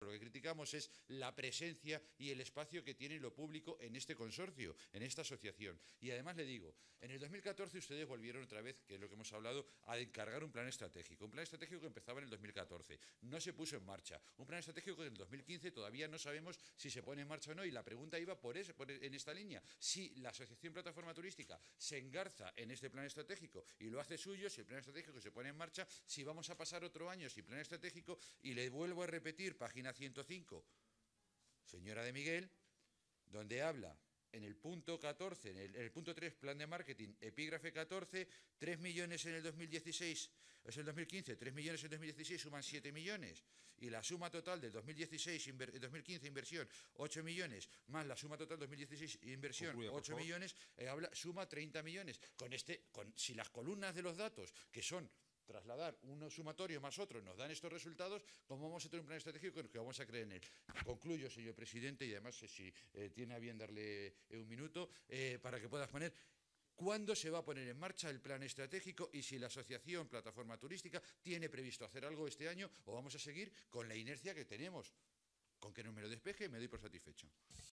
Lo que criticamos es la presencia y el espacio que tiene lo público en este consorcio, en esta asociación. Y además le digo, en el 2014 ustedes volvieron otra vez, que es lo que hemos hablado, a encargar un plan estratégico que empezaba en el 2014. No se puso en marcha. Un plan estratégico que en el 2015 todavía no sabemos si se pone en marcha o no. Y la pregunta iba en esta línea. Si la Asociación Plataforma Turística se engarza en este plan estratégico y lo hace suyo, si el plan estratégico se pone en marcha, si vamos a pasar otro año sin plan estratégico, y le vuelvo a repetir, página 105, señora de Miguel, donde habla en el punto 14, en el punto 3, plan de marketing, epígrafe 14, 3 millones en el 2016, es el 2015, 3 millones en el 2016 suman 7 millones, y la suma total del 2015 inversión 8 millones, más la suma total 2016 inversión 8 millones, suma 30 millones. Si las columnas de los datos, que son trasladar uno sumatorio más otro, nos dan estos resultados, ¿cómo vamos a tener un plan estratégico que vamos a creer en él? Concluyo, señor presidente, y además si tiene a bien darle un minuto para que pueda exponer cuándo se va a poner en marcha el plan estratégico y si la Asociación Plataforma Turística tiene previsto hacer algo este año o vamos a seguir con la inercia que tenemos. Con que no me lo despeje me doy por satisfecho.